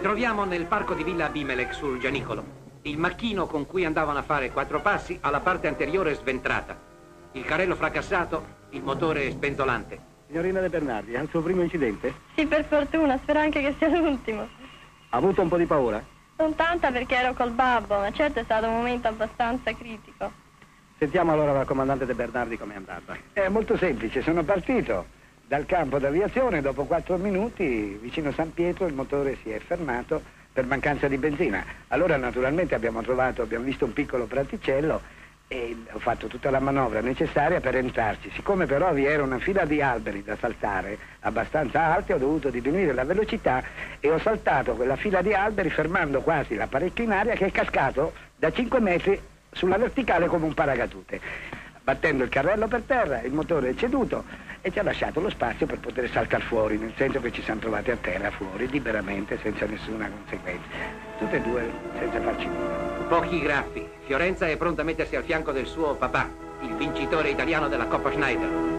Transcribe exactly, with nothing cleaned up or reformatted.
troviamo nel parco di Villa Abimelech sul Gianicolo. Il macchino con cui andavano a fare quattro passi ha la parte anteriore sventrata. Il carrello fracassato, il motore spenzolante. Signorina De Bernardi, è il suo primo incidente? Sì, per fortuna, spero anche che sia l'ultimo. Ha avuto un po' di paura? Non tanta perché ero col babbo, ma certo è stato un momento abbastanza critico. Sentiamo allora dal comandante De Bernardi com'è andata. È molto semplice, sono partito dal campo d'aviazione, dopo quattro minuti vicino San Pietro il motore si è fermato per mancanza di benzina. Allora naturalmente abbiamo trovato, abbiamo visto un piccolo praticello e ho fatto tutta la manovra necessaria per entrarci. Siccome però vi era una fila di alberi da saltare abbastanza alti, ho dovuto diminuire la velocità e ho saltato quella fila di alberi fermando quasi l'apparecchio in aria che è cascato da cinque metri sulla verticale come un paracadute. Battendo il carrello per terra, il motore è ceduto e ci ha lasciato lo spazio per poter saltare fuori, nel senso che ci siamo trovati a terra fuori, liberamente, senza nessuna conseguenza. Tutte e due senza farci nulla. Pochi graffi. Fiorenza è pronta a mettersi al fianco del suo papà, il vincitore italiano della Coppa Schneider.